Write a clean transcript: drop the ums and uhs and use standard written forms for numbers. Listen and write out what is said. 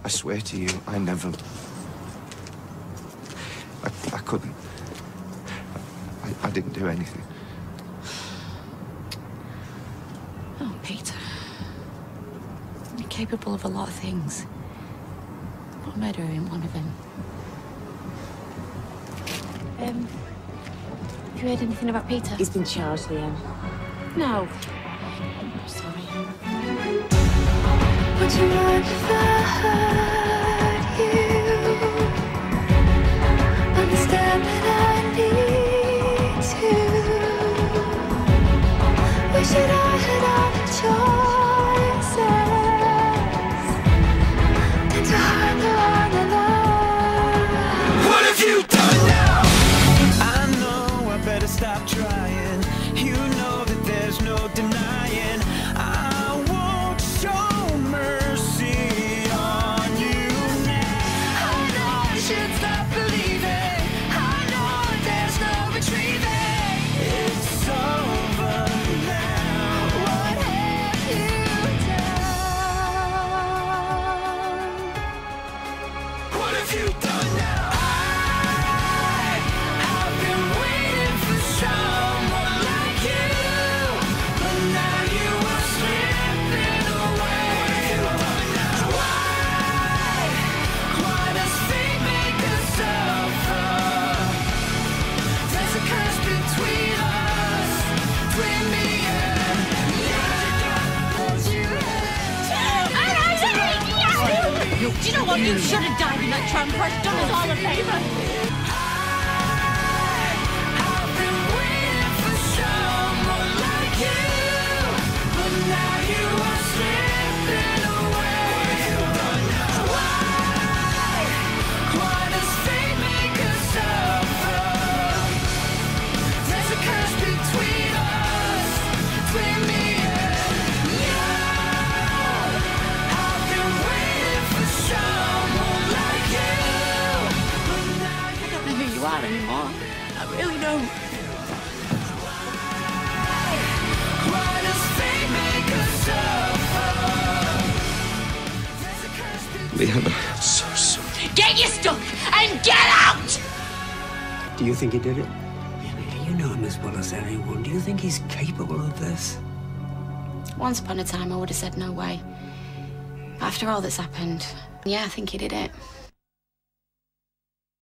I swear to you, I never... I couldn't. I didn't do anything. Oh, Peter. You're capable of a lot of things. But murder ain't one of them. Have you heard anything about Peter? He's been charged, Leanne. No. I'm sorry. Would you mind if I hurt you? Understand that I need to. Wish that I had other choices than to hurt the one I love. What have you done now? I know I better stop trying. You know that there's no denying I won't show mercy on you now. I know I should stop believing. I know there's no retrieving. It's over now. What have you done? What have you done now? I've been waiting for someone like you, but now you are slipping away. Why does fate make us suffer? There's a curse between us, between me and you. Do you know what? You should have died in that tram crash. Done us all a favour. I've been waiting for someone like you, but now you are slipping away. Why does fate make us suffer? There's a curse between us, between me and you. I've been waiting for someone like you, but now I don't know who you are anymore. I really don't. why does fate make us suffer? There's a curse between Leanne, I'm so sorry. Get your stuff and get out! Do you think he did it? You know him as well as anyone. Do you think he's capable of this? Once upon a time, I would have said no way. But after all that's happened, yeah, I think he did it.